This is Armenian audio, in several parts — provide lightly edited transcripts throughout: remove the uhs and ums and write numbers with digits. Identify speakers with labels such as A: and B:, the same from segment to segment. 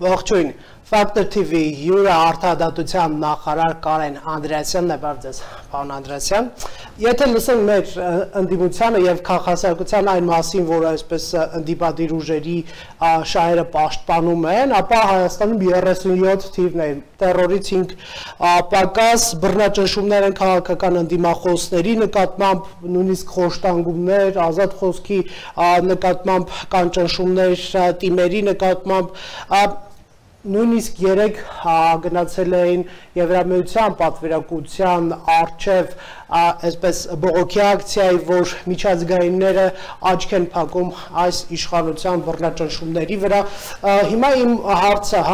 A: Ողջույն, Factor TV յուրը արտահայտության նախարար Կարեն Անդրեասյանն է, բարձես, պարոն Անդրեասյան։ Եթե լսենք մեր ընդդիմությանը եւ քաղաքասարքության այն մասին, որ այսպես ընդդիմադիր ուժերի շահերը պաշտպանում են, ապա Հայաստանում 37 թիվն է, տերորից 5 պակաս բռնաճնշումներ են քաղաքական ընդդիմախոսների նկատմամբ, նույնիսկ խոշտանգումներ, ազատ խոսքի նկատմամբ կան ճնշումներ թիմերի նկատմամբ Նույնիսկ երեք գնացել էին Եվրամիության պատվիրակության առջև այսպես բողոքի ակցիայի, որ միջազգայինները աչք են փակում այս իշխանության բռնաճնշումների վրա։ Հիմա իմ հարցը,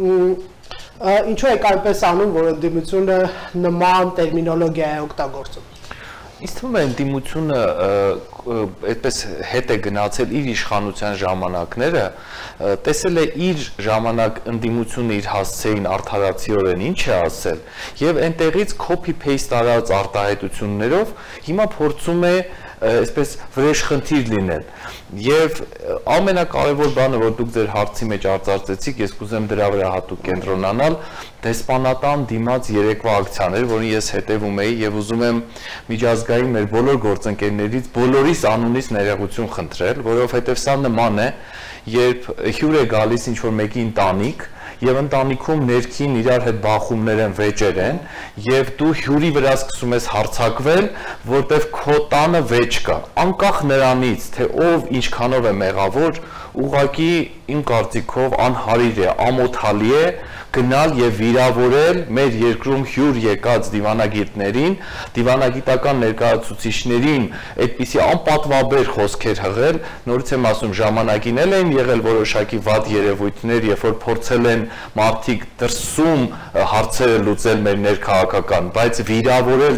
A: ինչու եք այնպես անում, որ ընդդիմությունը նման տերմինոլոգիա է օգտագործում։
B: Ինձ թվում է ընդդիմությունը այդպես հետ է գնացել իր իշխանության ժամանակները, տեսել է իր ժամանակ ընդդիմությունը իր հասցեին արդարացիորեն ինչ է ասել եւ այնտեղից copy-paste արած արտահայտություններով հիմա փորձում է այսպես վրեժխնդիր լինել եւ ամենակարևոր բանը որ դուք ձեր հարցի մեջ արձարծեցիք ես կուզեմ դրա վրա հատուկ կենտրոնանալ դեսպանատան դիմաց երեկվա ակցիաներ որին ես հետևում էի եւ ուզում եմ միջազգային մեր բոլոր գործընկերներից բոլորիս անունից ներողություն խնդրել որովհետեւ սա նման է երբ հյուր է գալիս ինչ որ մեկի ընտանիք եւ ընտանիքում ներքին իրար հետ բախումներ են վեճեր են եւ դու հյուրի վրա սկսում ես հարցակվել որտեվ քո տանը վեճ կա անկախ նրանից թե ով ինչքանով է մեղավոր ուղղակի իմ կարծիքով անհարիր է ամոթալի է գնալ եւ վիրավորել մեր երկրում հյուր եկած դիվանագետներին դիվանագիտական ներկայացուցիչներին այդպիսի անպատվաբեր խոսքեր հղել նորից եմ ասում ժամանակին էլ են եղել որոշակի վատ երևույթներ երբ որ փորձել են մարդիկ դրսում հարցերը լուծել մեր ներքաղաքական բայց վիրավորել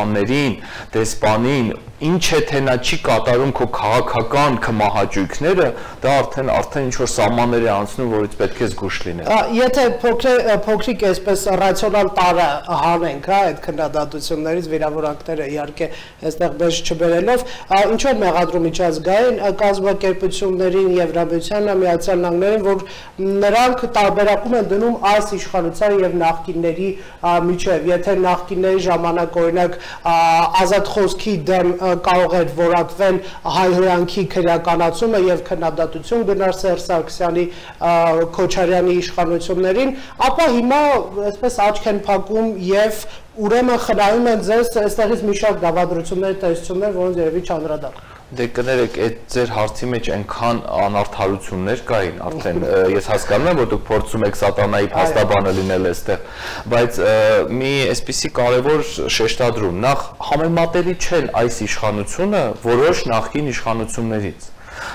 B: դեսպանին ինչ է թե նա չի կատարում քո քաղաքական կմահաճույքները դա արդեն ինչ որ սահմաններ է անցնում որից պետք է զգուշ լինել
A: եթե փոքրիկ այսպես ռացիոնալ տարը հանենք այդ քննադատություններից վիրավորանքները իհարկե այստեղ բեժ չբերելով ինչու են մեղադրում միջազգային կազմակերպություններին Եվրամիությանը Միացյալ Նահանգներին որ նրանք տարբերակում են դնում այս իշխանության եւ նախկինների միջև եթե նախկինների ժամանակ օրինակ ազատ խոսքի դեմ կարող էր որակվել հայհոյանքի քրեականացումը եւ քննադատություն գնար Սերժ Սարգսյանի Քոչարյանի իշխանություններին, ապա հիմա այսպես աչք են փակում եւ ուրեմն խնայում են ձեզ այստեղից մի շարք դավադրություններ, տեսություններ, որոնց երևի չանդրադառնա
B: Դե կներեք, այդ ձեր հարցի մեջ այնքան անարդարություններ կային արդեն, ես հասկանում եմ, որ դուք փորձում եք սատանայի փաստաբանը լինել այստեղ, բայց մի այսպիսի կարևոր շեշտադրում, նախ համեմատելի չեն այս իշխանությունը որոշ նախկին իշխանություններից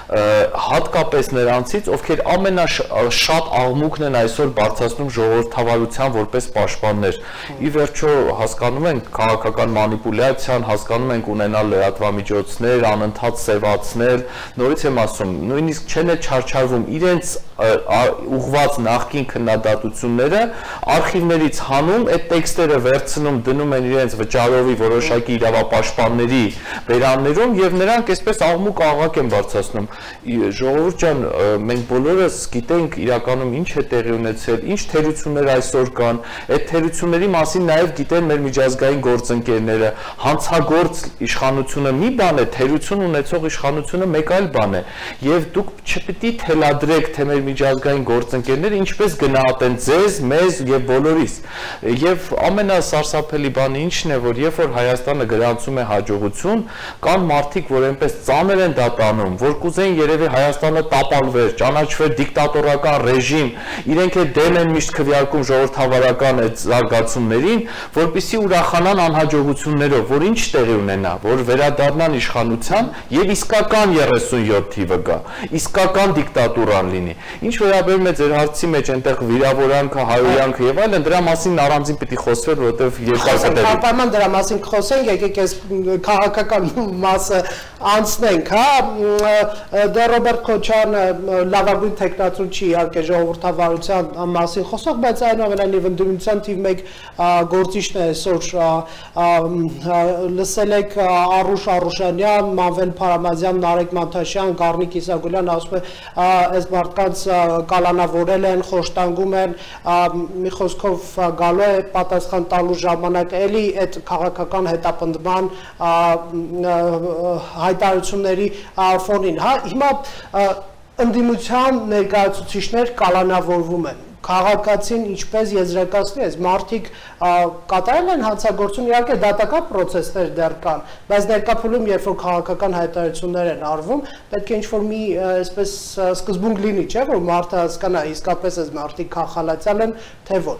B: հատկապես նրանցից, ովքեր ամենաշատ աղմուկն են այսօր բարձրացնում ժողովրդավարության որպես պաշտպաններ։ Ի վերջո հասկանում ենք քաղաքական մանիպուլյացիան, հասկանում ենք ունենալ լրատվամիջոցներ, անընդհատ սևացնել, նորից եմ ասում, նույնիսկ չեն չարչարվում իրենց ուղված նախկին քննադատությունները արխիվներից հանում, այդ տեքստերը վերցնում, դնում են իրենց վճարովի որոշակի իրավապաշտպանների բերաններում եւ նրանք այսպես աղմուկ աղաղակ են բարձրացնում Ժողովուրդ ջան, մենք բոլորս գիտենք իրականում ինչ է տեղի ունեցել, ինչ թերություններ այսօր կան, այդ թերությունների մասին նաև գիտեն մեր միջազգային գործընկերները, հանցագործ իշխանությունը մի բան է, թերություն ունեցող իշխանությունը մեկ այլ բան է, եւ դուք չպետք է թելադրեք, թե մեր միջազգային գործընկերները ինչպես գնահատեն ձեզ, մեզ եւ բոլորիս։ Եվ ամենասարսափելի բանը ինչն է, որ երբ որ Հայաստանը գրանցում է հաջողություն, կան մարդիկ, որ այնպես ծանր են դատանում, որ կուզեն երևի Հայաստանը տապալվեր, ճանաչվեր դիկտատորական ռեժիմ, իրենք է դեմ են միշտ քվեարկում ժողովրդավարական այդ զարգացումներին, որպեսզի ուրախանան անհաջողություններով, որ ինչ տեղի ունենա, որ վերադառնան իշխանության եւ իսկական 37 թիվը գա, իսկական դիկտատուրան լինի։ Ինչ վերաբերում է ձեր հարցի մեջ այնտեղ վիրավորանքը, հայհոյանքը եւ այլն, դրա մասին առանձին պիտի խոսվեր, որովհետեւ երկար է։
A: Պայման դրա մասին խոսենք, եկեք այս քաղաքական մասը անցնենք, Դե Ռոբերտ Քոչարյանը լավագույն տեխնացու չի իհարկե ժողովրդավարության մասին խոսող, բայց այնուամենայնիվ ընդդիմության թիվ 1 գործիչն է այսօր լսել եք Արուշ Արուշանյան, Մանվել Փարամազյան, Նարեկ Մանթաշյան, Գառնիկ Իսագուլյան ասում է այս մարդկանց կալանավորել են, խոշտանգում են, մի խոսքով գալու է պատասխան տալու ժամանակ էլի այդ քաղաքական հետապնդման հայտարարությունների ֆոնին, հա, հիմա ընդդիմության ներկայացուցիչներ կալանավորվում են, քաղաքացին ինչպես եզրակացնի, այս մարդիկ կատարել են հանցագործություն, իհարկե դատական պրոցեսներ դեռ կան, բայց ներկա փուլում երբ որ քաղաքական հայտարարություններ են արվում, պետք է ինչ-որ մի այսպես սկզբունք լինի, չէ՞, որ մարդը հասկանա իսկապես այս մարդիկ քաղաքացիան են, թե ոչ։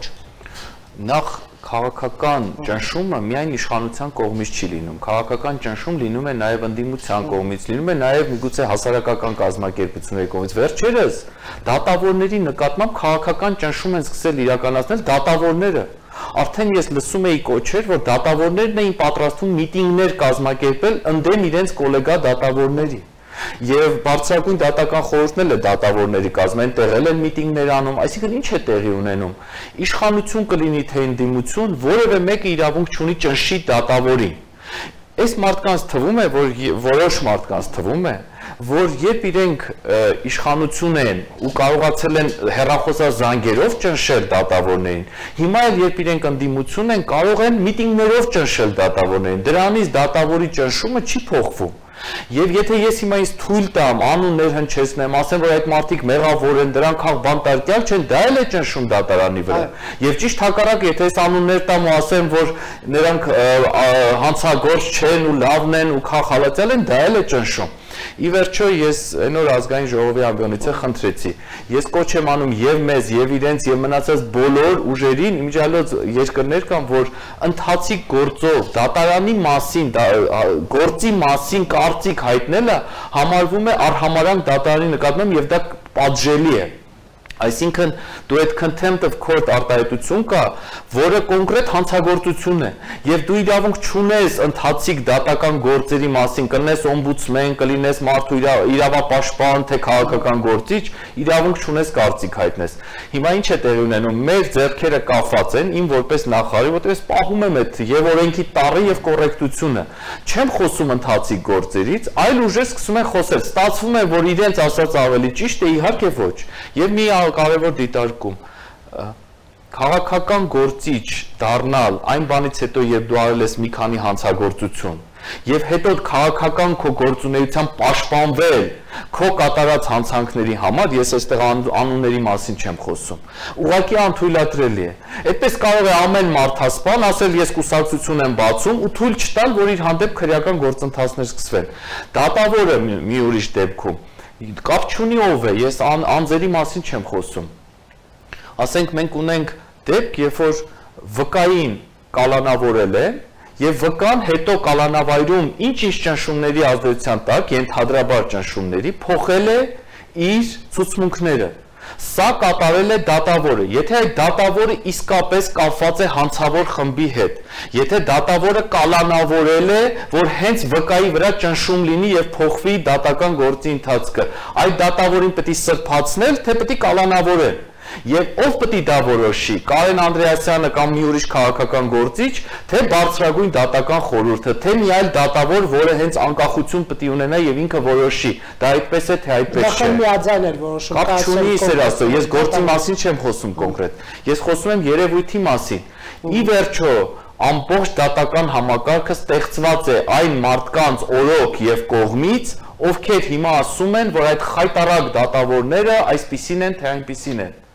B: Նախ քաղաքական ճնշումը միայն իշխանության կողմից չի լինում, քաղաքական ճնշում լինում է նաև ընդդիմության կողմից, լինում է նաև միգուցե հասարակական կազմակերպությունների կողմից։ Վերջերս դատավորների նկատմամբ քաղաքական ճնշում են սկսել իրականացնել դատավորները։ Արդեն ես լսում էի կոչեր, որ դատավորներն էին պատրաստվում միտինգներ կազմակերպել ընդդեմ իրենց գոլեգա դատավորների։ Եվ բարձրագույն դատական խորհուրդն էլ է դատավորների կազմեն տեղել են միտինգներ անում, այսինքն ինչ է տեղի ունենում։ Իշխանություն կլինի թե ընդդիմություն, որևէ մեկը իրավունք չունի ճնշի դատավորին։ Այս մարդկանց թվում է, որ որոշ մարդկանց թվում է, որ երբ իրենք իշխանություն են ու կարողացել են հեռախոսազանգերով ճնշել դատավորներին, հիմա էլ երբ իրենք ընդդիմություն են, կարող են միտինգներով ճնշել դատավորներին։ Դրանից դատավորի ճնշումը չի փոխվում։ Եվ եթե ես հիմա ինձ թույլ տամ, անուններ հնչեցնեմ, ասեմ, որ այդ մարդիկ մեղավոր են, դրանք բանտարկյալ չեն, դա էլ է ճնշում դատարանի վրա։ Եվ ճիշտ հակառակը, եթե ես անուններ տամ ու ասեմ, որ նրանք հանցագործ չեն ու լավն են ու քաղաքացիան են, դա էլ է ճնշում։ Ի վերջո ես այնօր ազգային ժողովի ամբիոնից խնդրեցի։ Ես կոչ եմ անում եւ մեզ, եւ իրենց, եւ մնացած բոլոր ուժերին, իմիջիալոց երկրներ կան, որ ընթացիկ գործով դատարանի մասին, գործի մասին կարծիք հայտնելը համարվում է արհամարհանք դատարանի նկատմամբ եւ դա պատժելի է։ Այսինքն դու այդ contempt of court արտահայտություն կա, որը կոնկրետ հանցագործություն է, եւ դու իրավունք չունես ընթացիկ դատական գործերի մասին, կլինես օմբուդսմեն, կլինես մարդու իրավապաշտպան, թե քաղաքական գործիչ, իրավունք չունես կարծիք հայտնես։ Հիմա ինչ է տեղի ունենում, մեր ձեռքերը կախված են, իմ որպես նախարար, որտեղ ես պահում եմ այդ եւ օրենքի տառը եւ կոռեկտությունը։ Չեմ խոսում ընթացիկ գործերից, այլ ուժեր սկսում են խոսել, ստացվում է, որ իրենց ասած ավելի ճիշտ է, իհարկե ոչ։ Եվ մի կարևոր դիտարկում քաղաքական գործիչ դառնալ այն բանից հետո երբ դու արել ես մի քանի հանցագործություն եւ հետո քաղաքական քո գործունեության պաշտպանվել քո կատարած հանցանքների համար ես այստեղ անունների մասին չեմ խոսում ուղղակի անթույլատրելի է այդպես կարող է ամեն մարդասպան ասել ես կուսակցություն եմ բացում ու թույլ չտալ որ իր հանդեպ քրեական գործընթացներ սկսվեն դատավորը մի ուրիշ դեպքում կապ չունի ով է, ես անձերի մասին չեմ խոսում։ Ասենք մենք ունենք դեպք, երբ որ վկային կալանավորել է եւ վկան հետո կալանավայրում ինչ-ինչ ճնշումների ազդեցության տակ, ենթադրաբար ճնշումների, փոխել է իր ցուցմունքները։ Սա կատարել է դատավորը, եթե այդ դատավորը իսկապես կապված է հանցավոր խմբի հետ, եթե դատավորը կալանավորել է, որ հենց վկայի վրա ճնշում լինի եւ փոխվի դատական գործի ընթացքը, այդ դատավորին պետք է սրբացնել, թե պետք է կալանավորել։ Եվ ով պետք է դա որոշի, Կարեն Անդրեասյանը կամ մի ուրիշ քաղաքական գործիչ, թե բարձրագույն դատական խորհուրդը, թե մի այլ դատավոր, որը հենց անկախություն պետք է ունենա եւ ինքը որոշի, դա այդպես է թե այդպես չէ։
A: Դա միաձայն էր որոշում։
B: Կապ չունի սերասո, ես գործի մասին չեմ խոսում կոնկրետ։ Ես խոսում եմ երևույթի մասին։ Ի վերջո, ամբողջ դատական համակարգը ստեղծված է այն մարդկանց օրոք եւ կողմից, ովքեր հիմա ասում են, որ այդ խայտարակ դատավորները այսպիսին են, թե այնպիսին են։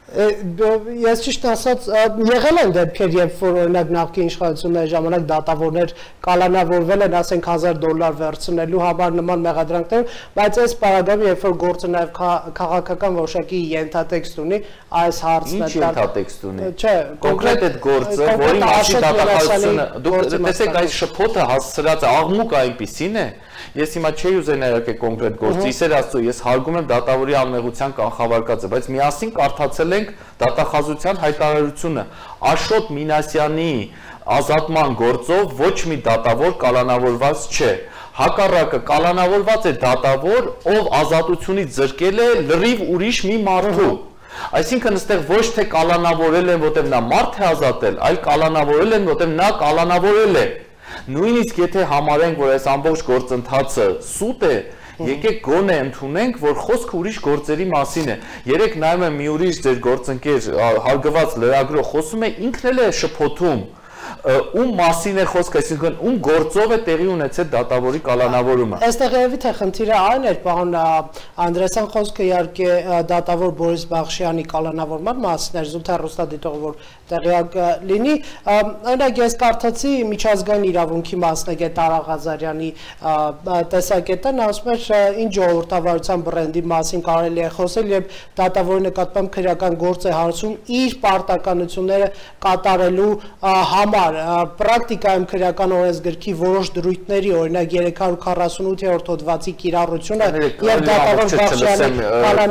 A: Ես ճիշտ ասած եղել են դեպքեր, երբ որ օրինակ նախկին իշխանությունների ժամանակ դատավորներ կալանավորվել են, ասենք $1000 վերցնելու համար նման մեղադրանքներ, բայց այս պարագայում երբ որ գործը նաև քաղաքական որոշակի ենթատեքստ ունի, այս հարցն է
B: ենթատեքստ ունի։
A: Չէ,
B: կոնկրետ այդ գործը, որի մասին դատախազությունը, դուք տեսեք այս շփոթը հասցրած աղմուկը այնպիսին է, ես հիմա չէի ուզենա իհարկե կոնկրետ գործի, իսեր Աստծո, ես հարգում եմ դատավորի անմեղության կանխավարկածը, բայց միասին կարդացել ենք դատախազության հայտարարությունը Աշոտ Մինասյանի ազատման գործով ոչ մի դատավոր կալանավորված չէ։ Հակառակը կալանավորված է դատավոր, ով ազատությունից զրկել է լրիվ ուրիշ մի մարդու։ Այսինքն այստեղ ոչ թե կալանավորել են, որտեղ նա մարդ է ազատել, այլ կալանավորել են, որտեղ նա կալանավորել է։ Նույնիսկ եթե համարենք, որ այս ամբողջ գործընթացը սուտ է, եկեք գոնե ընդունենք, որ խոսքը ուրիշ գործերի մասին է։ Երեք նայում եմ մի ուրիշ ձեր գործընկեր հարգված լրագրող խոսում է, ինքն էլ է շփոթում ում մասին է խոսքը, այսինքն ում գործով է տեղի ունեցել դատավորի կալանավորումը։
A: Այստեղ երևի թե խնդիրը այն էր, պարոն Անդրեասյան, խոսքը իհարկե դատավոր Բորիս Բախշյանի կալանավորման մասին էր, զուտ հեռուստադիտողը որ տեղյակ լինի, օրինակ ես կարդացի միջազգային իրավունքի մասնագետ Արա Ղազարյանի տեսակետը, նա ասում էր ինչ ժողովրդավարության բրենդի մասին կարելի է խոսել, երբ դատավորի նկատմամբ քրեական գործ է հարցում իր պարտականությունները կատարելու համար պրակտիկայում քրեական օրենսգրքի որոշ դրույթների, օրինակ 348-րդ հոդվածի կիրառությունը եւ դատավոր Բախշյանի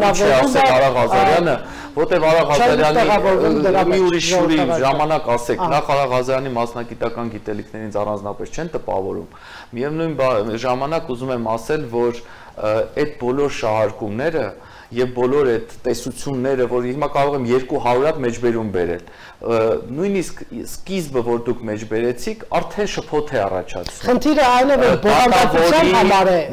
A: կալանավորումը,
B: որտեղ Արա Ղազարյանի մի ուրիշ ժամանակ ասեք, նախ Արա Ղազարյանի մասնագիտական գիտելիքներից առանձնապես չեն տպավորում։ Միևնույն ժամանակ ուզում եմ ասել, որ այդ բոլոր շահարկումները եւ բոլոր այդ տեսությունները, որ հիմա կարող եմ 200 հատ մեջբերում բերել, նույնիսկ սկիզբը, որ դուք մեջբերեցիք, արդեն շփոթ է առաջացնում։
A: Խնդիրը այն է, որ բովանդակության համար է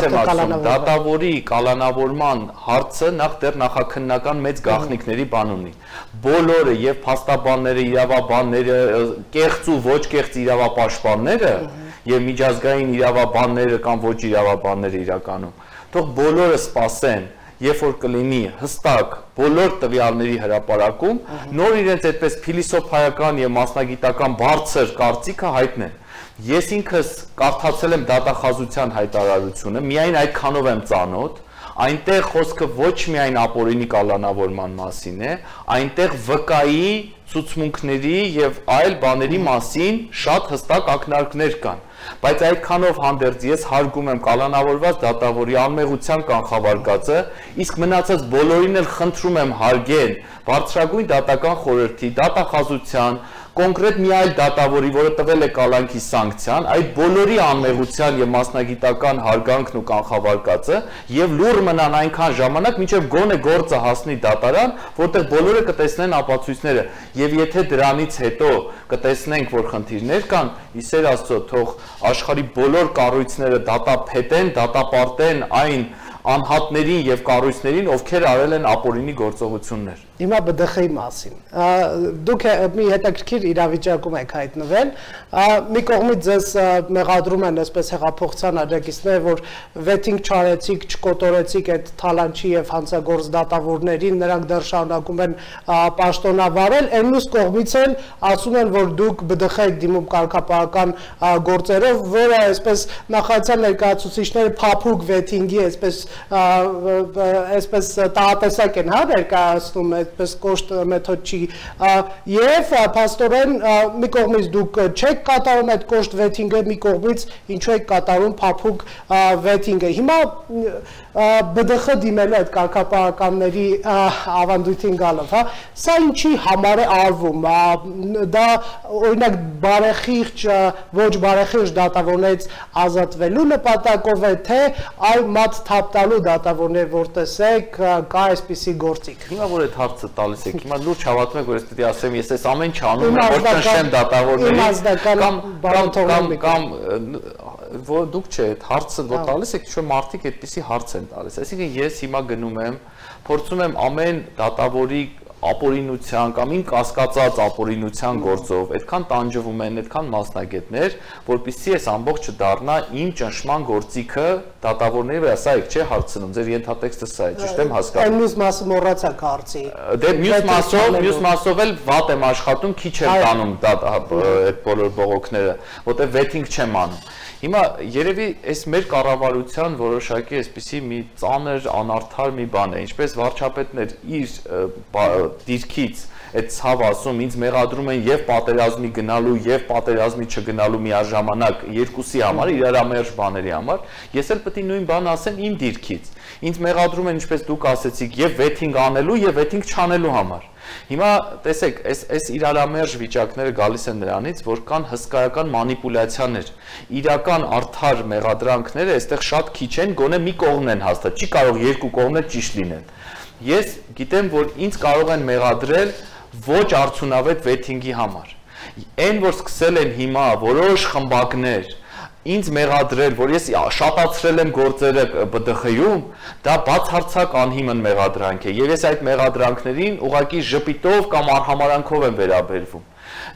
B: դատավորի կալանավորման հարցը նախ դեռ նախաքննական մեծ գաղտնիքների բան ունի։ Բոլորը եւ փաստաբանները, իրավաբանները, կեղծ ու ոչ կեղծ իրավապաշտպանները եւ միջազգային իրավաբանները կամ ոչ իրավաբանները իրականում, թող բոլորը սպասեն, երբ որ կլինի հստակ բոլոր տվյալների հրապարակում, նոր իրենց այդպես փիլիսոփայական եւ մասնագիտական բարձր կարծիքը հայտնեն։ Ես ինքս կարդացել եմ դատախազության հայտարարությունը, միայն այդքանով եմ ծանոթ, այնտեղ խոսքը ոչ միայն ապօրինի կալանավորման մասին է, այնտեղ վկայի, ցուցմունքների եւ այլ բաների մասին շատ հստակ ակնարկներ կան։ Բայց այդքանով հանդերձ ես հարգում եմ կալանավորված դատավորի անմեղության կանխավարկածը, իսկ մնացած բոլորին էլ խնդրում եմ հարգել բարձրագույն դատական խորհրդի դատախազության կոնկրետ մի այլ դատավորի, որը տվել է կալանքի սանկցիան, այդ բոլորի անմեղության եւ մասնագիտական հարգանքն ու կանխավարկածը եւ լուր մնան այնքան ժամանակ, մինչեւ գոնե գործը հասնի դատարան, որտեղ բոլորը կտեսնեն ապացույցները, եւ եթե դրանից հետո կտեսնենք, որ խնդիրներ կան, իսեր Աստծո, թող աշխարհի բոլոր կառույցները դատապետեն, դատապարտեն այն անհատներին եւ կառույցներին, ովքեր արել են ապօրինի գործողություններ։
A: Հիմա ԲԴԽ-ի մասին։ Դուք մի հետաքրքիր իրավիճակում եք հայտնվել։ Մի կողմից ձեզ մեղադրում են այսպես հեղափոխության աջակիցները, որ վեթինգ չարեցիք, չկոտորեցիք այդ թալանչի եւ հանցագործ դատավորներին, նրանք դեռ շարունակում են պաշտոնավարել, այն մյուս կողմից էլ ասում են, որ դուք ԲԴԽ եք դիմում կարգապահական գործերով, որը այսպես նախարարության ներկայացուցիչները փափուկ վեթինգի այսպես տաղատեսակ են ներկայացնում, այդպես կոշտ մեթոդ չի, եւ փաստորեն մի կողմից դուք չեք կատարում այդ կոշտ վեթինգը, մի կողմից ինչու եք կատարում փափուկ վեթինգը։ Հիմա ԲԴԽ դիմելու այդ կարգապահականների ավանդույթին գալով, հա, սա ինչի համար է արվում, դա օրինակ բարեխիղճ, ոչ բարեխիղճ դատավորներից ազատվելու նպատակով է, թե այլ մատ թափ տալու դատավորներ, որ տեսեք, կա այսպիսի գործիք։
B: Հիմա որ այդ հարցը տալիս եք, հիմա լուրջ հավատում եք, որ ես պետք է ասեմ, ես այս ամեն ինչ անում եմ, որ ճնշեմ դատավորներին, կամ որ դուք չէ, այդ հարցը որ տալիս եք, ինչ-որ մարդիկ այդպիսի հարց են տալիս։ Այսինքն ես հիմա գնում եմ, փորձում եմ ամեն դատավորի ապօրինության կամ ին կասկածած ապօրինության գործով այդքան տանջվում են, այդքան մասնագետներ, որպեսզի այս ամբողջը դառնա իմ ճնշման գործիքը դատավորների վրա, սա եք չէ հարցնում, ձեր ենթատեքստը սա է, ճիշտ եմ հասկանում։
A: Այն մյուս մասը մոռացաք հարցի։
B: Դե մյուս մասով էլ վատ եմ աշխատում, քիչ եմ տանում այդ բոլոր բողոքները, որտեղ վեթինգ չեմ անում։ Հիմա երևի այս մեր կառավարության որոշակի այսպիսի մի ծանր անարդար մի բան է, ինչպես վարչապետն էր իր դիրքից այդ ցավ ասում, ինձ մեղադրում են եւ պատերազմի գնալու եւ պատերազմի չգնալու միաժամանակ երկուսի համար, իրարամերժ բաների համար, ես էլ պետք է նույն բանը ասեմ իմ դիրքից։ Ինձ մեղադրում են, ինչպես դուք ասեցիք, եւ վեթինգ անելու եւ վեթինգ չանելու համար։ Հիմա տեսեք, այս իրարամերժ վիճակները գալիս են նրանից, որ կան հսկայական մանիպուլյացիաներ, իրական արդար մեղադրանքները այստեղ շատ քիչ են, գոնե մի կողմն են հաստատ, չի կարող երկու կողմն էլ ճիշտ լինեն։ Ես գիտեմ, որ ինձ կարող են մեղադրել ոչ արդյունավետ վեթինգի համար։ Այն, որ սկսել են հիմա որոշ խմբակներ ինձ մեղադրել, որ ես շատացրել եմ գործերը ԲԴԽ-ում, դա բացարձակ անհիմն մեղադրանք է, եւ ես այդ մեղադրանքներին ուղղակի ժպիտով կամ արհամարանքով եմ վերաբերվում։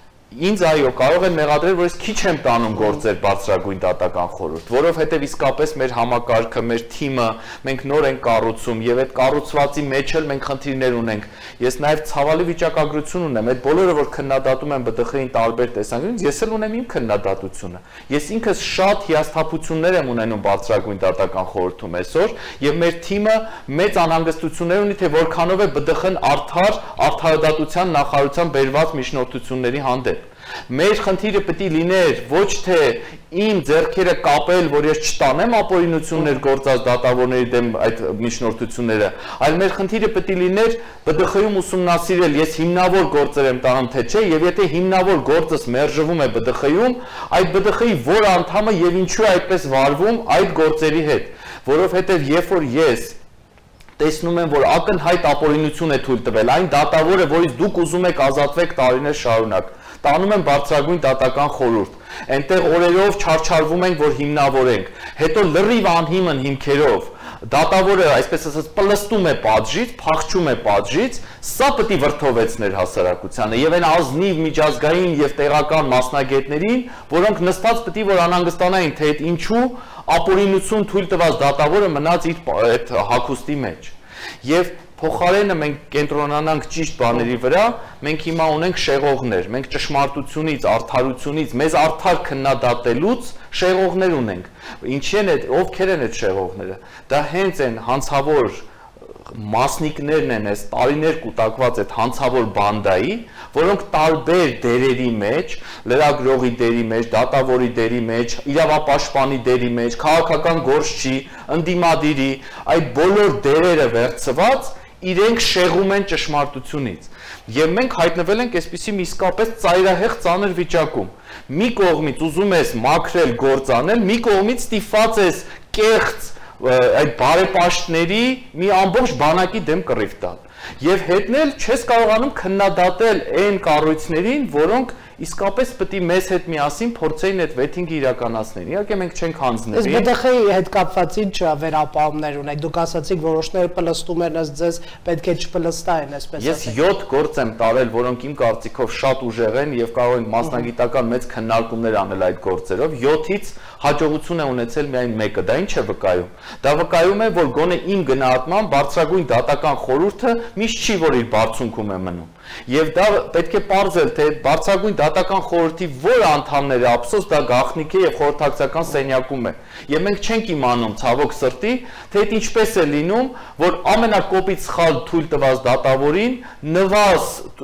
B: Ինձ այո կարող են մեղադրել, որ ես քիչ եմ տանում գործեր բարձրագույն դատական խորհուրդ, որովհետև իսկապես մեր համակարգը, մեր թիմը մենք նոր ենք կառուցում եւ այդ կառուցվածի մեջ էլ մենք խնդիրներ ունենք։ Ես նաեւ ցավալի վիճակագրություն ունեմ, այդ բոլորը որ քննադատում են ԲԴԽ-ին տարբեր տեսանկյունից, ես էլ ունեմ իմ քննադատությունը։ Ես ինքս շատ հիասթափություններ եմ ունենում բարձրագույն դատական խորհրդում այսօր եւ մեր թիմը մեծ անհանգստություններ ունի, թե որքանով է ԲԴԽ-ն արդարադատության նախարարության բերված միջնորդությունների հանդեպ։ Մեր խնդիրը պետք է լիներ ոչ թե իմ ձեռքերը կապել, որ ես չտանեմ ապօրինություններ գործած դատավորների դեմ այդ միջնորդությունները, այլ մեր խնդիրը պետք է լիներ ԲԴԽ-ում ուսումնասիրել, ես հիմնավոր գործեր եմ տանում թե չէ, եւ եթե հիմնավոր գործս մերժվում է ԲԴԽ-ում, այդ ԲԴԽ-ի որ անդամը եւ ինչու է այդպես վարվում այդ գործերի հետ, որովհետեւ երբ որ ես տեսնում եմ, որ ակնհայտ ապօրինություն է թույլ տվել, այն դատավորը, որից դուք ուզում եք ազատվեք տարիներ շարունակ, տանում են բարձրագույն դատական խորհուրդ, այնտեղ օրերով չարչարվում ենք, որ հիմնավորենք, հետո լրիվ անհիմն հիմքերով դատավորը, այսպես ասած, պլստում է պատժից, փախչում է պատժից, սա պետք է վրդովեցներ հասարակությանը եւ այն ազնիվ միջազգային եւ տեղական մասնագետներին, որոնք նստած պետք է որ անհանգստանային, թե այդ ինչու ապօրինություն թույլ տված դատավորը մնաց իր այդ հագուստի մեջ։ Եվ փոխարենը մենք կենտրոնանանք ճիշտ բաների վրա, մենք հիմա ունենք շեղողներ, մենք ճշմարտությունից, արդարությունից, մեզ արդար քննադատելուց շեղողներ ունենք։ Ինչի են այդ, ովքեր են այդ շեղողները։ Դա հենց են հանցավոր մասնիկներն են, այս տարիներ կուտակված այդ հանցավոր բանդայի, որոնք տարբեր դերերի մեջ, լրագրողի դերի մեջ, դատավորի դերի մեջ, իրավապաշտպանի դերի մեջ, քաղաքական գործչի, ընդդիմադիրի, այդ բոլոր դերերը վերցված իրենք շեղում են ճշմարտությունից։ Եվ մենք հայտնվել ենք այսպիսի իսկապես ծայրահեղ ծանր վիճակում։ Մի կողմից ուզում ես մաքրել գործ անել, մի կողմից ստիպված ես կեղծ այդ բարեպաշտների մի ամբողջ բանակի դեմ կռիվ տալ։ Եվ հետնել չես կարողանում քննադատել այն կառույցներին, որոնք իսկապես պետք է մեզ հետ միասին փորձեին այդ վեթինգը իրականացնել։ Իհարկե մենք չենք հանձնվի։
A: Իսկ ԲԴԽ-ի հետ կապված ինչ վերապահումներ ունեք։ Դուք ասացիք որոշները պլստում են, ըստ ձեզ պետք է չպլստային, այսպես
B: ասած։ Ես 7 գործ եմ տարել, որոնք իմ կարծիքով շատ ուժեղ են եւ կարող են մասնագիտական մեծ քննարկումներ անել այդ գործերով։ 7-ից հաջողություն է ունեցել միայն մեկը։ Դա ինչ է վկայում։ Դա վկայում է, որ գոնե իմ գնահատման բարձրագույն դատական խորհուրդը միշտ չի, որ իր բարձունքում է մնում։ Եվ դա պետք է պարզել, թե բարձրագույն դատական խորհրդի որ անդամները ափսոս դա գաղտնիք է եւ խորհրդակցական սենյակում է։ Եվ մենք չենք իմանում ցավոք սրտի, թե այդ ինչպես է լինում, որ ամենակոպիտ սխալ թույլ տված դատավորին նվազ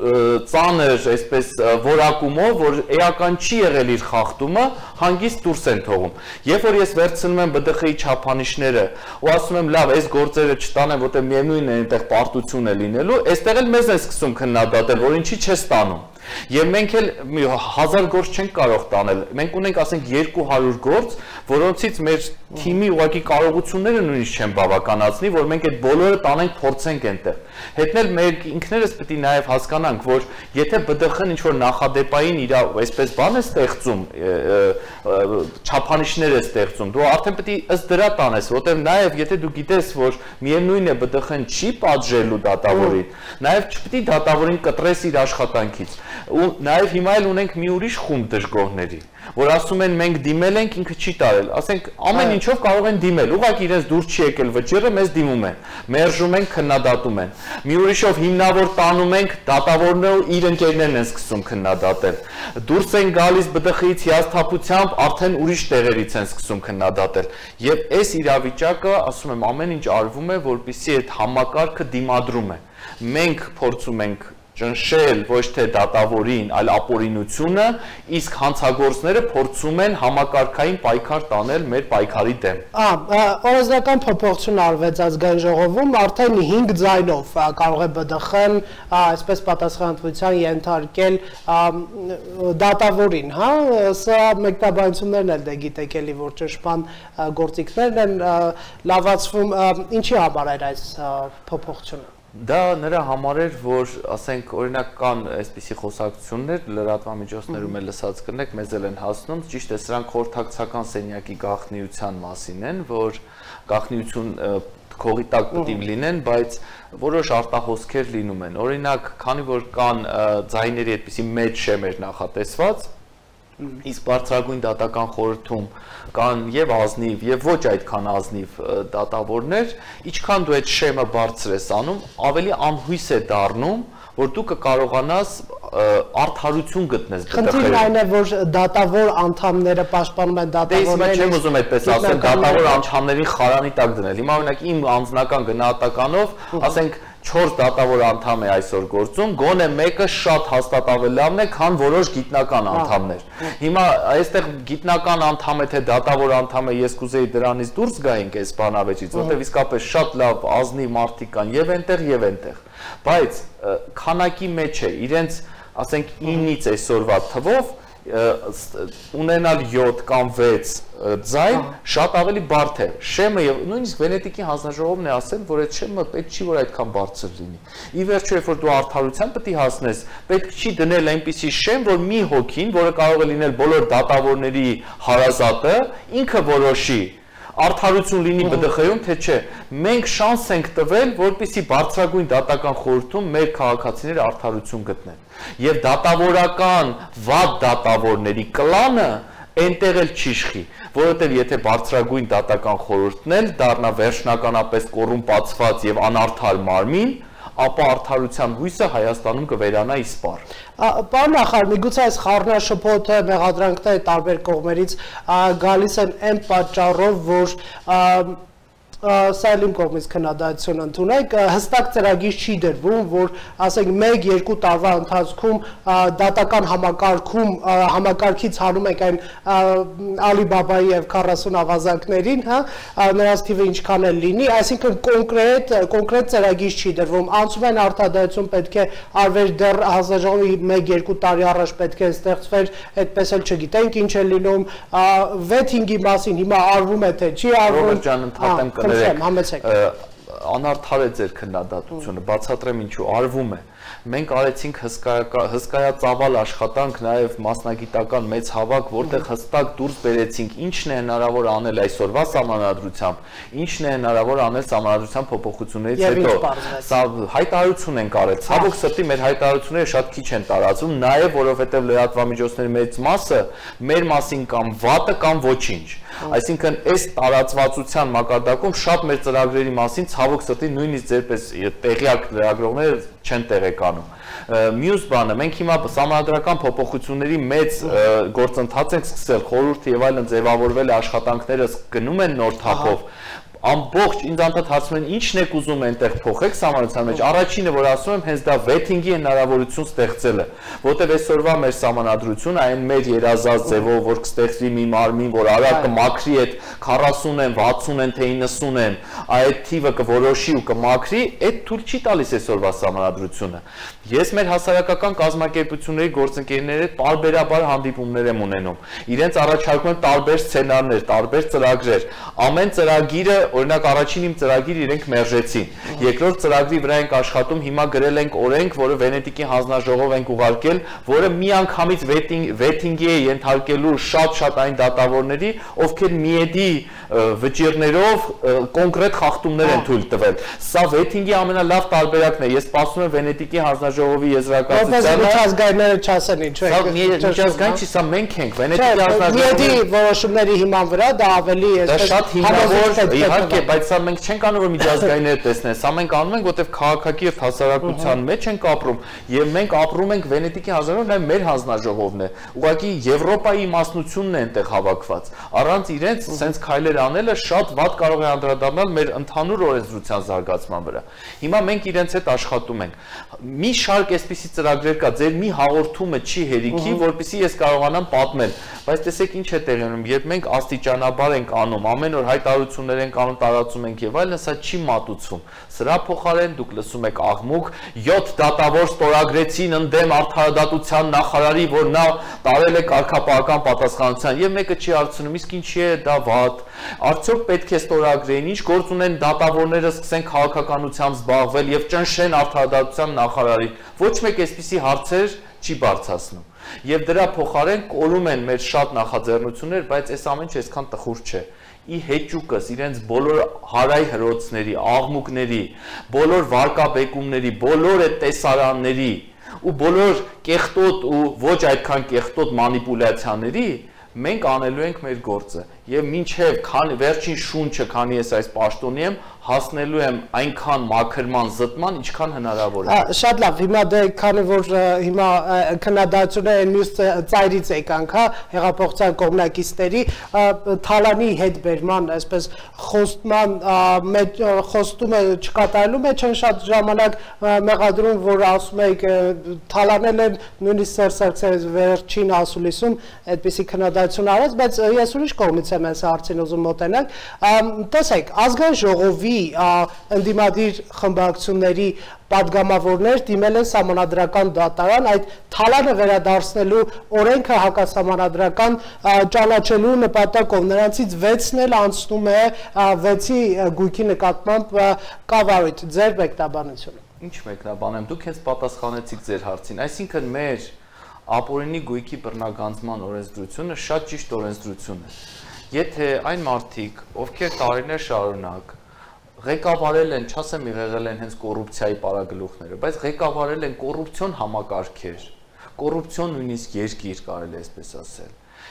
B: ծանր, այսպես որակումով, որ էական չի եղել իր խախտումը, հանգիստ դուրս են թողում։ Երբ որ ես վերցնում եմ ԲԴԽ-ի չափանիշները ու ասում եմ, լավ, այս գործերը չտանեմ, որտեղ միևնույն է այնտեղ պարտություն է լինելու, այստեղ էլ մեզ են սկսում քննադատել, որ ինչի չես տանում։ Եվ մենք էլ 1000 գործ չենք կարող տանել։ Մենք ունենք, ասենք, 200 գործ, որոնցից մեր թիմի ուղղակի կարողությունները նույնիսկ չեն բավականացնի, որ մենք այդ բոլորը տանենք, փորձենք այնտեղ։ Հետնել մեր ինքներս պետք է նաև հասկանանք, որ եթե ԲԴԽ-ն ինչ որ նախադեպային իր այսպես բան է ստեղծում, չափանիշներ է ստեղծում, դու արդեն պետք է ըստ դրա տանես, որտեղ նաև եթե դու գիտես, որ միևնույն է ԲԴԽ-ն չի պատժելու դատավորին, նաև չպետք է դատավորին կտրես իր աշխատանքից։ Ու նաև հիմա էլ ունենք մի ուրիշ խումբ դժգոհների, որ ասում են մենք դիմել ենք, ինքը չի տարել, ասենք ամեն ինչով կարող են դիմել, ուղղակի իրենց դուր չի եկել վճիռը, մեզ դիմում են, մերժում են, քննադատում են։ Մի ուրիշով հիմնավոր տանում ենք, դատավորները իր ընկերներն են սկսում քննադատել։ Դուրս են գալիս ԲԴԽ-ից հիասթափությամբ, արդեն ուրիշ տեղերից են սկսում քննադատել։ Եվ այս իրավիճակը, ասում եմ, ամեն ինչ արվում է, որպեսզի այդ համակարգը դիմադրում է։ Մենք փորձում ենք ճնշել ոչ թե դատավորին, այլ ապօրինությունը, իսկ հանցագործները փորձում են համակարգային պայքար տանել մեր պայքարի դեմ։
A: Օրենսդրական փոփոխություն արվեց ազգային ժողովում, արդեն 5 ձայնով կարող է ԲԴԽ-ն այսպես պատասխանատվության ենթարկել դատավորին, հա, սա մեկնաբանություններն էլ դե գիտեք էլի, որ ճշմարտ գործիքներն են լավացվում, ինչի համար էր այս փոփոխությունը։
B: Դա նրա համար էր, որ ասենք օրինակ կան այսպիսի խոսակցություններ լրատվամիջոցներում էլ լսած կնեք, մեզ էլ են հասնում, ճիշտ է, սրանք խորհրդակցական սենյակի գաղտնիության մասին են, որ գաղտնիություն քողի տակ պետք է լինեն, բայց որոշ արտահոսքեր լինում են։ Օրինակ, քանի որ կան ձայների այդպիսի մեծ շեմեր նախատեսված, իսկ բարձրագույն դատական խորհրդում կան եւ ազնիվ եւ ոչ այդքան ազնիվ դատավորներ, ինչքան դու այդ շեմը բարձր ես անում, ավելի անհույս է դառնում, որ դու կկարողանաս արդարություն գտնես դրախել։
A: Խնդիրն այն է, որ դատավոր անդամները պաշտպանում են դատավորներին։
B: Դե ես չեմ ուզում այդպես ասել, դատավոր անդամներին խարանի տակ դնել։ Հիմա օրինակ իմ անձնական գնահատականով, ասենք 4 դատավոր անդամ է այսօր գործում, գոնե մեկը շատ հաստատ ավելի լավն է, քան որոշ գիտնական անդամներ։ Հիմա այստեղ գիտնական անդամ է թե դատավոր անդամ է, ես կուզեի դրանից դուրս գայինք այս բանավեճից, որտեղ իսկապես շատ լավ ազնիվ մարդիկ կան եւ այնտեղ եւ այնտեղ։ Բայց քանակի մեջ է իրենց, ասենք 9-ից այսօրվա թվով ունենալ 7 կամ 6 ձայն շատ ավելի բարդ է։ Շեմը եւ նույնիսկ Վենետիկի հանձնաժողովն է ասել, որ այդ շեմը պետք չի որ այդքան բարձր լինի։ Ի վերջո, երբ որ դու արդարության պետք է հասնես, պետք չի դնել այնպիսի շեմ, որ մի հոգին, որը կարող է լինել բոլոր դատավորների հարազատը, ինքը որոշի արդարություն լինի ԲԴԽ-ում, թե չէ։ Մենք շանս ենք տվել, որպեսզի բարձրագույն դատական խորհրդում մեր քաղաքացիները արդարություն գտնեն։ Եվ դատավորական վատ դատավորների կլանը այնտեղ էլ չի իշխի, որովհետև եթե բարձրագույն դատական խորհուրդն էլ դառնա վերջնականապես կոռումպացված եւ անարդար մարմին, ապա արդարության հույսը Հայաստանում կվերանա իսպար։
A: Պարոն նախարար, միգուցե այս խառնաշփոթը մեղադրանքները տարբեր կողմերից գալիս են այն պատճառով, որ սա իմ կողմից քննադատություն ընդունեք, հստակ ծրագիր չի դրվում, որ ասենք 1-2 տարվա ընթացքում դատական համակարգից հանում ենք այն Ալիբաբայի եւ 40 ավազակներին, հա, նրանց թիվը ինչքան էլ լինի, այսինքն կոնկրետ ծրագիր չի դրվում, անցում են արտադատություն պետք է արվեր դեռ հանձնաժողովի 1-2 տարի առաջ պետք է ստեղծվեր, այդպես էլ չգիտենք ինչ է լինում, վեթինգի մասին հիմա արվում է թե չի արվում,
B: անարդար է ձեր քննադատությունը, բացատրեմ ինչու արվում է։ Մենք արեցինք հսկայածավալ աշխատանք, նաև մասնագիտական մեծ հավաք, որտեղ հստակ դուրս բերեցինք ինչն է հնարավոր անել այսօրվա սահմանադրությամբ, ինչն է հնարավոր անել սահմանադրության փոփոխություններից հետո։ Սա հայտարարություն ենք արել։ Ցավոք սրտի մեր հայտարարությունները շատ քիչ են տարածում, նաև որովհետև լրատվամիջոցների մեծ մասը մեր մասին կամ վատը կամ ոչինչ։ Այսինքն այս տարածվածության մակարդակում շատ մեր ծրագրերի մասին ցավոք սրտի նույնիսկ ձերպես տեղյակ լրագրողները չեն տեղեկանում։ Մյուս բանը, մենք հիմա սահմանադրական փոփոխությունների մեծ գործընթաց ենք սկսել, խորհուրդը եւ այլն ձևավորվել է, աշխատանքները գնում են նոր թափով։ Ամբողջ ինձ անդադ հարցում են ինչն եք ուզում այնտեղ փոխեք սահմանադրության մեջ, առաջինը որ ասում եմ հենց դա վեթինգի հնարավորություն ստեղծելը, որտեղ այսօրվա մեր սահմանադրությունը այն մեր երազած ձևով որ կստեղծվի մի մարմին, որ արագ կմաքրի այդ 40 են, 60 են, թե 90 են, այդ թիվը կորոշի ու կմաքրի, այդ թույլ չի տալիս այսօրվա սահմանադրությունը։ Ես մեր հասարակական կազմակերպությունների գործընկերների հետ տարբերաբար հանդիպումներ եմ ունենում։ Իրենց առաջարկում են տարբեր սցենարներ, տարբեր ծրագրեր։ Ամեն ծրագիրը, օրինակ առաջին իմ ծրագիրը իրենք մերժեցին։ Երկրորդ ծրագրի վրա ենք աշխատում, հիմա գրել ենք օրենք, որը Վենետիկի հանձնաժողով ենք ուղարկել, որը միանգամից վեթինգի է ենթարկելու շատ այն դատավորների, ովքեր միեդի վճիռներով կոնկրետ խախտումներ են թույլ տվել։ Սա վեթինգի ամենալավ տարբերակն է։ Ես սպասում եմ Վենետիկի հանձնաժողովի եզրակացությանը։
A: Միջազգայինները չասեն ինչ է։
B: Սա միջազգային չի, սա մենք ենք։ Վենետիկի հանձնաժողովի
A: որոշումների հիման վրա դա ավելի է։
B: Դա շատ հիմնավոր, իհարկե, բայց սա մենք չենք անում որ միջազգայինները տեսնեն։ Սա մենք անում ենք, որտեղ քաղաքակիրթ հասարակության մեջ ենք ապրում եւ մենք ապրում ենք Վենետիկի հանձնաժողովն է մեր հանձնաժողովն է։ Ուղղակի Եվրոպայի իմաստնությունն է այնտեղ հավաքված։ Առանց իրենց սենց քայլեր անելը շատ վատ կարող է անդրադառնալ մեր ընդհանուր օրենսդրության զարգացման վրա։ Հիմա մենք իրենց հետ աշխատում ենք։ Մի շարք այսպիսի ծրագրեր կա, ձեր մի հաղորդումը չի հերիքի, որպեսզի ես կարողանամ պատմել։ Բայց տեսեք ինչ է տեղի ունենում, երբ մենք աստիճանաբար ենք անում, ամեն օր հայտարարություններ ենք անում, տարածում ենք եւ այլն, սա չի մատուցում։ Սրա փոխարեն դուք լսում եք աղմուկ, 7 դատավոր ստորագրեցին ընդդեմ արդարադատության նախարարի, որ նա տարել է կարգապահական պատասխանատվության, եւ մեկը չի հարցնում, իսկ ինչի է դա վատ, արդյոք պետք է ստորագրեին, ինչ գործ ունեն դատավորները, սկսեն քաղաքականությամբ զբաղվել եւ ճնշեն արդարադատության նախարարին։ Ոչ մեկ այսպիսի հարցեր չի բարձրացնում։ Եվ դրա փոխարեն կորում են մեր շատ նախաձեռնություններ, բայց այս ամեն ինչը այսքան տխուր չէ։ Ի հեճուկս իրենց բոլոր հարայ հրոցների, աղմուկների, բոլոր վարկաբեկումների, բոլոր այդ տեսարանների ու բոլոր կեղտոտ ու ոչ այդքան կեղտոտ մանիպուլյացիաների մենք անելու ենք մեր գործը եւ մինչեւ վերջին շունչը, քանի ես այս պաշտոնի եմ, հասնելու եմ այնքան մաքրման զտման, ինչքան հնարավոր է։
A: Շատ լավ, հիմա դե քանի որ հիմա քննադատությունները մյուս ծայրից եկանք, հա, հեղափոխության կողմնակիցների թալանի հետ բերման, այսպես խոստումը չկատարելու մեջ են շատ ժամանակ մեղադրում, որ ասում եք թալանել են նույնիսկ Սերժ Սարգսյանի վերջին ասուլիսում այդպիսի քննադատություն արած, բայց ես ուրիշ կողմից եմ այս հարցին ուզում մոտենալ։ Տեսեք, ազգային ժողովի ընդդիմադիր խմբակցությունների պատգամավորներ դիմել են սահմանադրական դատարան այդ թալանը վերադարձնելու օրենքը հակասահմանադրական ճանաչելու նպատակով նրանցից 6-ն էլ անցնում է 6-ի գույքի նկատմամբ կավարույթ ձեր մեկնաբանությունը։
B: Ինչ մեկնաբանեմ, դուք հենց պատասխանեցիք ձեր հարցին, այսինքն մեր ապօրինի գույքի բռնագանձման օրենսդրությունը շատ ճիշտ օրենսդրություն է։ Եթե այն մարդիկ, ովքեր տարիներ շարունակ ղեկավարել են, չասեմ եղել են հենց կոռուպցիայի պարագլուխները, բայց ղեկավարել են կոռուպցիոն համակարգեր, կոռուպցիոն նույնիսկ երկիր կարելի է այսպես ասել,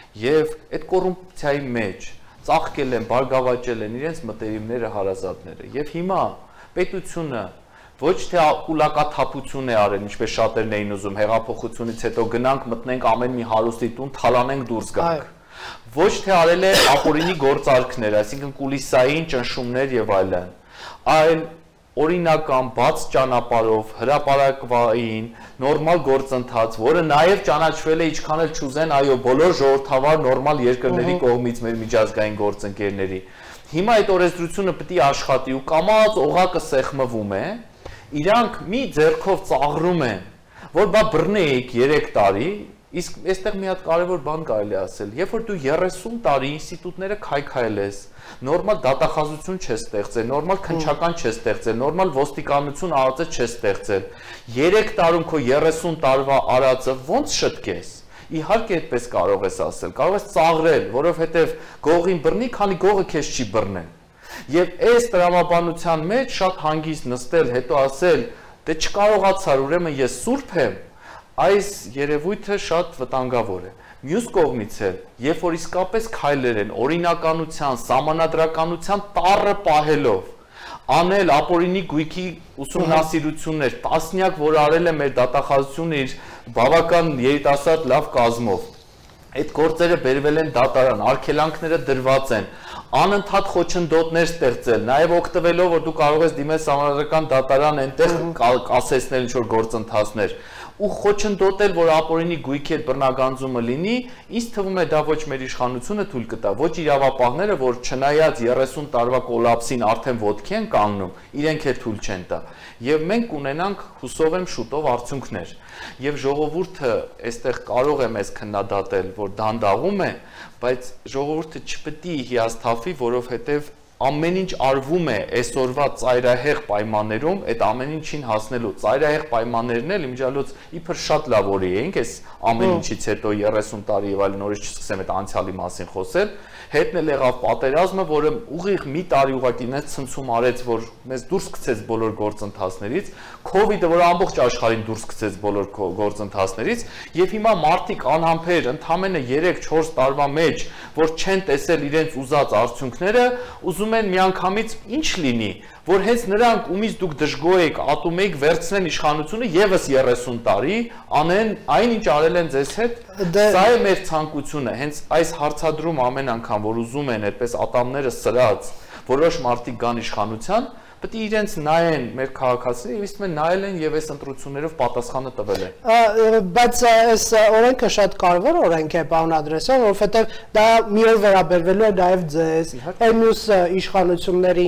B: եւ այդ կոռուպցիայի մեջ ծաղկել են, բարգավաճել են իրենց մտերիմները, հարազատները, եւ հիմա պետությունը ոչ թե կուլակաթափություն է արել, ինչպես շատերն էին ուզում, հեղափոխությունից հետո գնանք, մտնենք ամեն մի հարուստի տուն, թալանենք դուրս գանք։ Ոչ թե արել է ապօրինի գործարքներ, այսինքն կուլիսային ճնշումներ եւ այլն, այլ օրինական բաց ճանապարհով հրապարակային նորմալ գործընթաց, որը նաեւ ճանաչվել է ինչքան էլ չուզեն, այո, բոլոր ժողովրդավար նորմալ երկրների կողմից մեր միջազգային գործընկերների։ Հիմա այդ օրենսդրությունը պետք է աշխատի ու կամած օղակը սեղմվում է, իրանք մի ձեռքով ծաղրում են, որ բա բռնեիք 3 տարի, իսկ այստեղ մի հատ կարևոր բան կարելի ասել, երբ որ դու 30 տարի ինստիտուտները քայքայել նորմալ դատախազություն չես ստեղծել, նորմալ քննչական չես ստեղծել, նորմալ ոստիկանություն արածը չես ստեղծել, 3 տարում քո 30 տարվա արածը ոնց շտկես։ Իհարկե այդպես կարող ես ասել, կարող ես ծաղրել, որովհետև գողին բռնի, քանի գողը քեզ չի բռնել։ Եվ այս տրամաբանության մեջ շատ հանգիստ նստել, հետո ասել, դե չկարողացար, ուրեմն ես սուրբ եմ, այս երևույթը շատ վտանգավոր է։ Մյուս կողմից էլ, երբ որ իսկապես քայլեր են օրինականության, սահմանադրականության տառը պահելով, անել ապօրինի գույքի ուսումնասիրություններ, տասնյակ, որ արել է մեր դատախազությունը իր բավական երիտասարդ լավ կազմով, այդ գործերը բերվել են դատարան, արգելանքները դրված են, անընդհատ խոչընդոտներ ստեղծել, նաև օգտվելով, որ դու կարող ես դիմել սահմանադրական դատարան, այնտեղ ասեցնել ինչ-որ գործընթացներ, ու խոչընդոտել, որ ապօրինի գույքի այդ բռնագանձումը լինի, ինձ թվում է դա ոչ մեր իշխանությունը թույլ կտա, ոչ իրավապահները, որ չնայած 30 տարվա կոլապսին արդեն ոտքի են կանգնում, իրենք էլ թույլ չեն տա։ Եվ մենք կունենանք, հուսով եմ, շուտով արդյունքներ։ Եվ ժողովուրդը այստեղ կարող է մեզ քննադատել, որ դանդաղում է, բայց ժողովուրդը չպետք է հիասթափվի, որովհետև ամեն ինչ արվում է այսօրվա ծայրահեղ պայմաններում, այդ ամեն ինչին հասնելու ծայրահեղ պայմաններն էլ իմիջիալոց իբր շատ լավ օրի էինք, այս ամեն ինչից հետո 30 տարի եւ այլն նորից չսկսեմ այդ անցյալի մասին խոսել, հետն էլ եղավ պատերազմը, որը ուղիղ մի տարի ուղղակի մեծ ցնցում արեց, որ մեզ դուրս գցեց բոլոր գործընթացներից, COVID-ը, որ ամբողջ աշխարհին դուրս գցեց բոլոր գործընթացներից, եւ հիմա մարդիկ անհամբեր ընդամենը 3-4 տարվա մեջ, որ չեն տեսել իրենց ուզած արդյունքները, ուզում են միանգամից ինչ լինի, որ հենց նրանք, ումից դուք դժգոհ եք, ատում եք, վերցնեն իշխանությունը եւս 30 տարի, անեն այն ինչ արել են ձեզ հետ, սա է մեր ցանկությունը, հենց այս հարցադրում ամեն անգամ, որ ուզում են այդպես ատամները սրած, որոշ մարդիկ գան իշխանության, պետք է իրենց նայեն մեր քաղաքացիները, իսկ մենք նայել են եւ այս ընտրություններով պատասխանը տվել են։
A: Բայց այս օրենքը շատ կարևոր օրենք է, պարոն Անդրեասյան, որովհետեւ դա մի օր վերաբերվելու է նաեւ ձեզ, այն մյուս իշխանություններին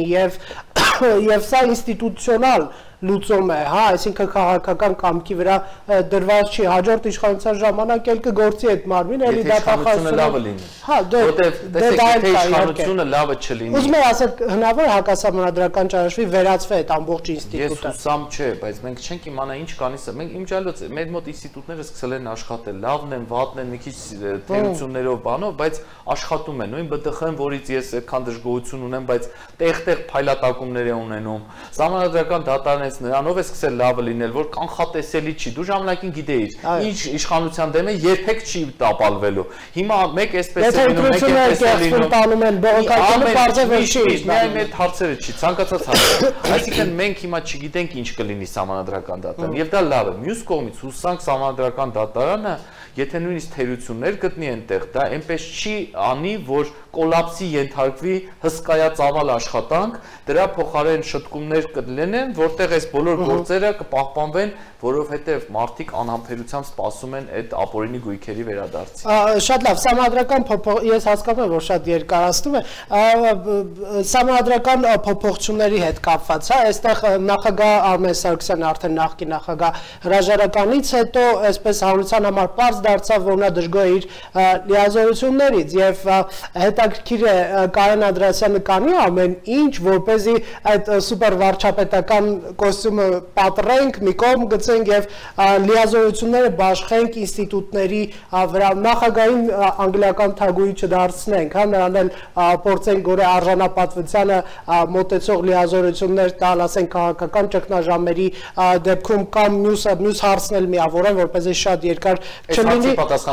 A: եւ սա ինստիտուցիոնալ լուծում է, հա, այսինքն քաղաքական կամքի վրա դրված չի, հաջորդ իշխանության ժամանակ էլ կգործի այդ մարմին, էլի դատախազությունը
B: լավը լինի։
A: Հա,
B: որտեվ իշխանությունը լավը չլինի։
A: Ուզում եմ ասել, հնարավոր հակասահմանադրական ճանաչվի վերածվի այդ ամբողջ ինստիտուտը։
B: Ես հուսամ չէ, բայց մենք չենք իմանա ինչ կանից է։ Մենք իմջալոց մեր մոտ ինստիտուտները սկսել են աշխատել, լավն են, վատն են, մի քիչ թերություններով բանով, բայց աշխատում են։ Նույն ԲՏԽ-ն, որից ես այդքան դժգոհություն ունեմ, բայց տեղ-տեղ փայլատակումներ է ունենում։ Սահմանադրական դատարանից նրանով է սկսել լավը լինել, որ կանխատեսելի չի։ Դու ժամանակին գիտեիր, ինչ իշխանության դեմ է, երբեք չի տապալվելու։ Հիմա մեկ էսպես է լինում, մեկ էսպես է լինում։
A: Տանում են բողոքականը բարձր չի։
B: Միայն այդ հարցերը չի, ցանկացած հարց։ Այսինքն մենք հիմա չգիտենք ինչ կլինի սահմանադրական դատարան, եւ դա լավ է։ Մյուս կողմից հուսանք սահմանադրական դատարանը, եթե նույնիսկ թերություններ գտնի այնտեղ, դա այնպես չի անի, որ կոլապսի ենթարկվի հսկայածավալ աշխատանք, դրա փոխարեն շտկումներ կլինեն, որտեղ այս բոլոր գործերը կպահպանվեն, որովհետև մարդիկ անհամբերությամբ սպասում են այդ ապօրինի գույքերի վերադարձին։
A: Շատ լավ, սահմանադրական ես հասկանում եմ, որ շատ երկարացնում է, սահմանադրական փոփոխությունների հետ կապված, հա, այստեղ նախագահ Արմեն Սարգսյանը արդեն նախկին նախագահ հրաժարականից հետո այսպես հանրության համար պարզ դարձավ, որ նա դժգոհ է իր լիազորություններից եւ հետաքրքիր է Կարեն Անդրեասյանը կանի ամեն ինչ, որպեսզի այդ սուպեր վարչապետական կոստյումը պատռենք, մի կողմ գցենք եւ լիազորությունները բաշխենք ինստիտուտների վրա, նախագահին անգլիական թագուհի չդարձնենք, հա, նրան էլ փորձենք գորե արժանապատվությանը մոտեցող լիազորություններ տալ, ասենք քաղաքական ճգնաժամերի դեպքում կամ մյուս հարցն էլ միավորեն, որպեսզի շատ երկար չլինի։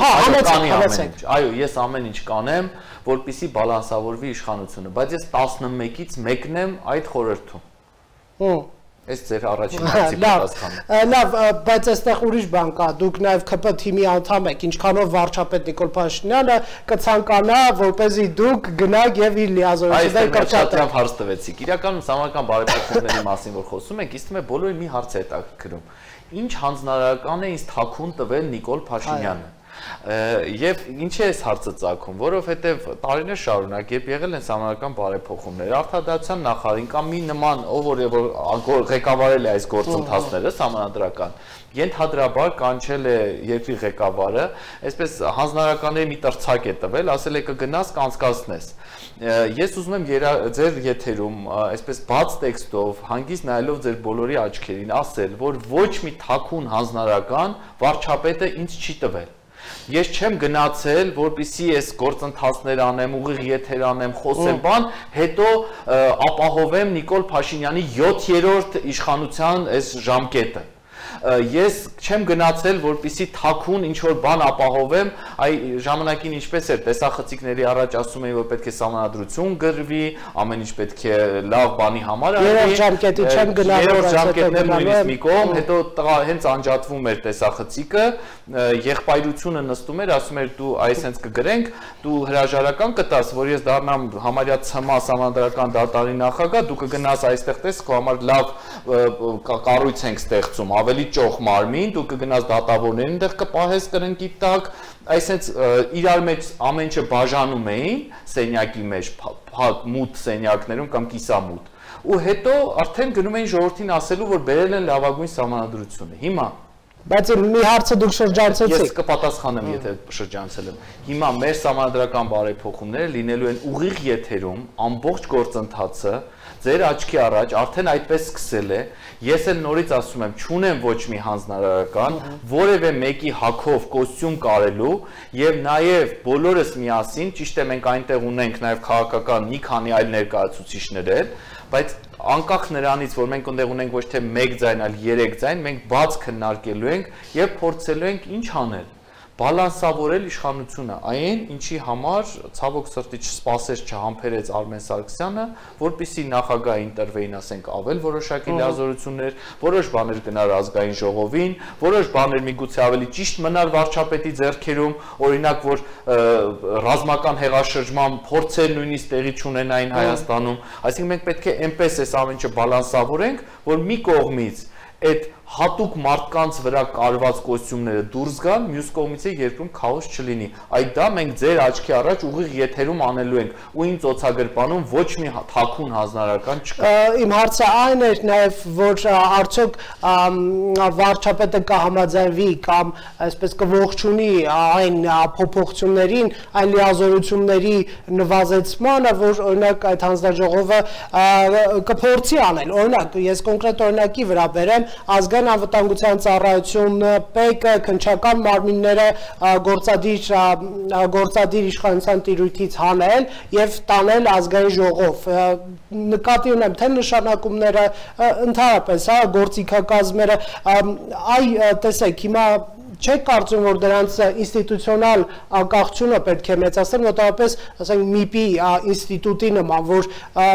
B: Այո, ես ամեն ինչ կանեմ, որպեսզի բալանսավորվի իշխանությունը, բայց ես 11-ից մեկն եմ այդ խորհրդում։ Այս ձեր առաջին հարցի պատասխանը։
A: Լավ, բայց այստեղ ուրիշ բան կա, դուք նաև ՔՊ թիմի անդամ եք, ինչքանով վարչապետ Նիկոլ Փաշինյանը կցանկանա, որպեսզի դուք գնաք եւ իր լիազորությունները կրճատեք։
B: Այստեղ հարց տվեցիք։ Իրականում սահմանական բարեփոխումների մասին որ խոսում ենք, իսկ մե բոլորին մի հարց է հետաքրքրում։ Ինչ հանձնարարական է ինձ թաքուն տվել Նիկոլ Փաշինյանը։ Եվ ինչ է այս հարցը ծագում, որովհետև տարիներ շարունակ երբ եղել են սահմանական բարեփոխումներ, արդարադատության նախարարին կամ մի նման, ով որ ղեկավարել է այս գործընթացները սահմանադրական, ենթադրաբար կանչել է երկրի ղեկավարը, այսպես հանձնարարականների մի տրցակ է տվել, ասել է կգնաս կանցկացնես։ Ես ուզում եմ ձեր եթերում այսպես բաց տեքստով, հանգիստ նայելով ձեր բոլորի աչքերին ասել, որ ոչ մի թաքուն հանձնարարական վարչապետը ինձ չի տվել։ Ես չեմ գնացել, որպեսզի այս գործընթացներ անեմ, ուղիղ եթեր անեմ, խոսեմ բան, հետո ապահովեմ Նիկոլ Փաշինյանի 7-րդ իշխանության այս ժամկետը։ Ես չեմ գնացել, որպեսզի թաքուն ինչ-որ բան ապահովեմ, այ ժամանակին ինչպես էր, տեսախցիկների առաջ ասում էին, որ պետք է սահմանադրություն գրվի, ամեն ինչ պետք է լավ բանի համար արվի։
A: Երրորդ ժամկետի չեմ գնալ,
B: երրորդ ժամկետն էլ նույնիսկ մի կողմ, հետո հենց անջատվում էր տեսախցիկը, եղբայրությունը նստում էր, ասում էր դու այս հենց կգրենք, դու հրաժարական կտաս, որ ես դառնամ համարյա ՑՄ սահմանադրական դատարանի նախագահ, դու կգնաս այստեղ տես, քո համար լավ կառույց ենք ստեղծում, ավելի ճոխ մարմին, դու կգնաս դատավորներին դեղ կպահես կրնկի տակ, այսենց իրար մեջ ամեն ինչը բաժանում էին սենյակի մեջ, մութ սենյակներում կամ կիսամութ, ու հետո արդեն գնում էին ժողովրդին ասելու, որ բերել են լավագույն սահմանադրությունը։ Հիմա
A: բայց մի հարցը դուք շրջանցեցիք։
B: Ես կպատասխանեմ, եթե շրջանցել եմ։ Հիմա մեր սահմանադրական բարեփոխումները լինելու են ուղիղ եթերում, ամբողջ գործընթացը ձեր աչքի առաջ արդեն այդպես սկսել է։ Ես էլ նորից ասում եմ, չունեմ ոչ մի հանձնարարական, որևէ մեկի հագով կոստյում կարելու եւ նաեւ բոլորս միասին, ճիշտ է մենք այնտեղ ունենք նաեւ քաղաքական մի քանի այլ ներկայացուցիչներ, բայց անկախ նրանից, որ մենք այնտեղ ունենք ոչ թե 1 ձայն, այլ 3 ձայն, մենք բաց քննարկելու ենք եւ փորձելու ենք ինչ անել։ բալանսավորել իշխանությունը, այն ինչի համար ցավոք սրտի չսպասեց, չհամբերեց Արմեն Սարգսյանը, որպեսզի նախագահը ընտրվեին, ասենք, ավել որոշակի լիազորություններ, որոշ բաներ գնար ազգային ժողովին, որոշ բաներ միգուցե ավելի ճիշտ մնար վարչապետի ձեռքերում, օրինակ, որ ռազմական հեղաշրջման փորձեր նույնիսկ տեղի չունենային Հայաստանում, այսինքն մենք պետք է այնպես այս ամեն ինչը բալանսավորենք, որ մի կողմից այդ հատուկ մարդկանց վրա կարված կոստյումները դուրս գան, մյուս կողմից երկրում քաոս չլինի։ Այդ դա մենք ձեր աչքի առաջ ուղիղ եթերում անելու ենք ու ինձ օցագրպանում ոչ մի թաքուն հանձնարարական չկա։
A: Իմ հարցը այն էր նաև, որ արդյոք վարչապետը կհամաձայնվի կամ այսպես կողջունի այն փոփոխություններին, այն լիազորությունների նվազեցմանը, որ օրինակ այդ հանձնաժողովը կփորձի անել։ Օրինակ, ես կոնկրետ օրինակի վրա բերեմ, ազգային անվտանգության ծառայություն, ՊԵԿ-ը, քննչական մարմինները գործադիր իշխանության տիրույթից հանել եւ տանել ազգային ժողով։ Նկատի ունեմ թե նշանակումները ընդհանրապես, գործիքակազմերը, տեսեք, հիմա չեք կարծում, որ դրանց ինստիտուցիոնալ անկախությունը պետք է մեծացնել, մոտավորապես, ասենք, ՄԻՊ-ի ինստիտուտի նման, որ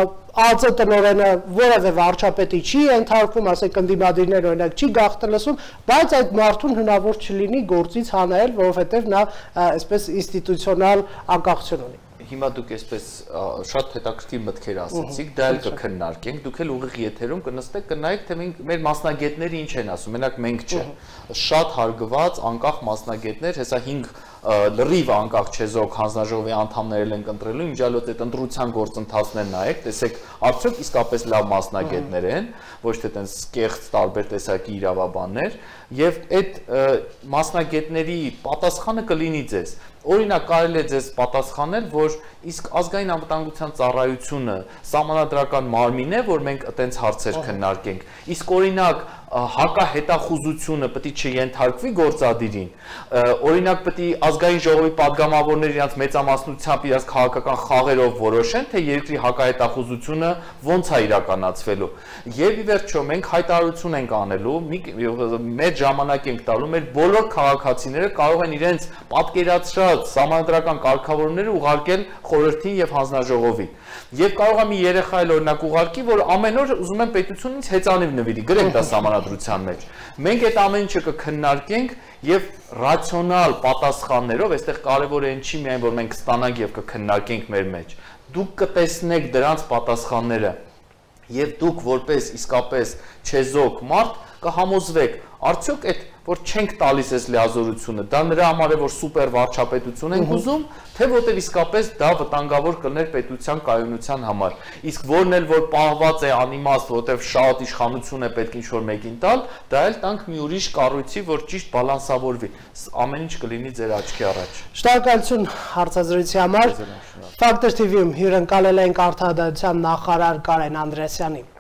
A: ԱԾ տնօրենը որևէ վարչապետի չի ենթարկվում, ասենք, ընդդիմադիրներ օրինակ չի գաղտնասում, բայց այդ մարդուն հնարավոր չլինի գործից հանել, որովհետև նա այսպես ինստիտուցիոնալ անկախություն ունի։
B: Հիմա դուք այսպես շատ հետաքրքիր մտքեր ասացիք, դա էլ կքննարկենք, դուք էլ ուղիղ եթերում կնստեք, կնայեք, թե մեր մասնագետները ինչ են ասում, մենակ մենք չէ, շատ հարգված անկախ մասնագետներ, հեսա 5 լրիվ անկախ չեզոք հանձնաժողովի անդամներ են ընտրելու, իմջալոց այդ ընտրության գործընթացներն նայեք, տեսեք, արդյոք իսկապես լավ մասնագետներ են, ոչ թե տենց կեղծ տարբեր տեսակի իրավաբաններ, եւ այդ մասնագետների պատասխանը կլինի ձեզ։ Օրինակ կարելի է ձեզ պատասխանել, որ իսկ ազգային անվտանգության ծառայությունը սահմանադրական մարմին է, որ մենք այդպես հարցեր քննարկենք։ Իսկ օրինակ հակահետախուզությունը պետք է չենթարկվի գործադիրին։ Օրինակ պետք է ազգային ժողովի падգամավորները իրենց մեծամասնությամբ իրենց քաղաքական խաղերով որոշեն, թե երկրի հակահետախուզությունը ոնց է իրականացվելու։ Եվ ի վերջո մենք հայտարարություն ենք անելու, մեր ժամանակ ենք տալու, մեր բոլոր քաղաքացիները կարող են իրենց պատկերացրած սահմանադրական կարգավորումները ուղարկել խորհրդին եւ հանձնաժողովին։ Եվ կարող է մի երեխա էլ օրինակ ուղարկի, որ ամեն օր ուզում են պետությունից ինձ հեծանիվ նվիրի, գրենք դա սահմանադրության մեջ։ Մենք այդ ամեն ինչը կքննարկենք եւ ռացիոնալ պատասխաններով, այստեղ կարեւորը այն չի միայն որ մենք կստանանք եւ կքննարկենք մեր մեջ։ Դուք կտեսնեք դրանց պատասխանները եւ դուք որպես իսկապես չեզոք մարդ կհամոզվեք, արդյոք այդ որ չենք տալիս այս լիազորությունը, դա նրա համար է, որ սուպեր վարչապետություն ենք ուզում, թե որտեղ իսկապես դա վտանգավոր կլներ պետության կայունության համար։ Իսկ որն էլ որ պահված է անիմաստ, որտեղ շատ իշխանություն է պետք ինչ-որ մեկին տալ, դա էլ տանք մի ուրիշ կառույցի, որ ճիշտ բալանսավորվի։ Ամեն ինչ կլինի ձեր աչքի առաջ։
A: Շնորհակալություն հարցազրույցի համար։ Factor TV-ում հյուրընկալել ենք Արդարադատության նախարար Կարեն Անդրեասյանին։